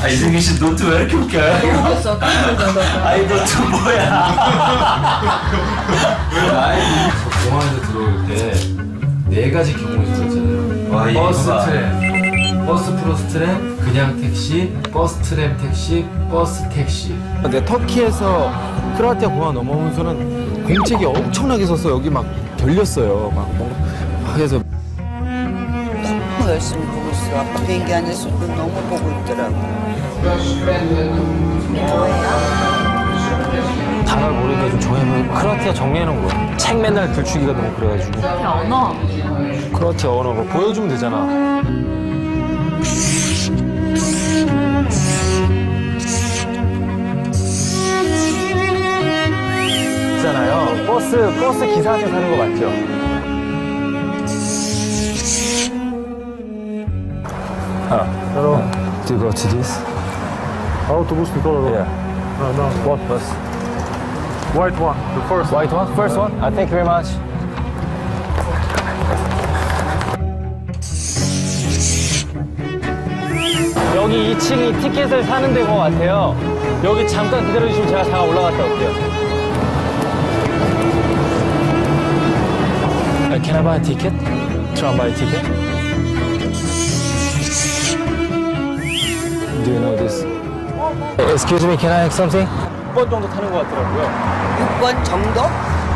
이승기 씨 노트 왜 이렇게 웃겨요? 웃겼어. 아이 노트 뭐야? 공항에서 들어올 때 네 가지 경우가 있었잖아요. 와, 버스 이거가. 트램, 버스 플러스 트램, 그냥 택시, 버스 트램 택시, 버스 택시. 근데 터키에서 크로아티아 공항 넘어오면서는 공책이 엄청나게 서서 여기 막 결렸어요. 막 해서 너무 열심히 보고 있어. 아빠 비행기 안에서도 너무 보고 있더라고. 단어를 모르니까 좀 정해면 크로아티아 정리해놓은 거야. 책 맨날 들추기가 너무 그래가지고. 언어. 크로아티아 언어로 보여주면 되잖아. 있잖아요. 버스 기사한테 사는 거 맞죠? Hello. Do you go to this? Autobus Nicola. Yeah. No. What bus? White one, the first. White one? First one? Thank you very much. 여기 2층이 티켓을 사는 데인 것 같아요. 여기 잠깐 기다려주시면 제가 잠깐 올라갔다 올게요. Can I buy a ticket? Try and buy a ticket? Do you know this? Excuse me, can I ask something? 6번 정도 타는 것 같더라고요. 6번 정도?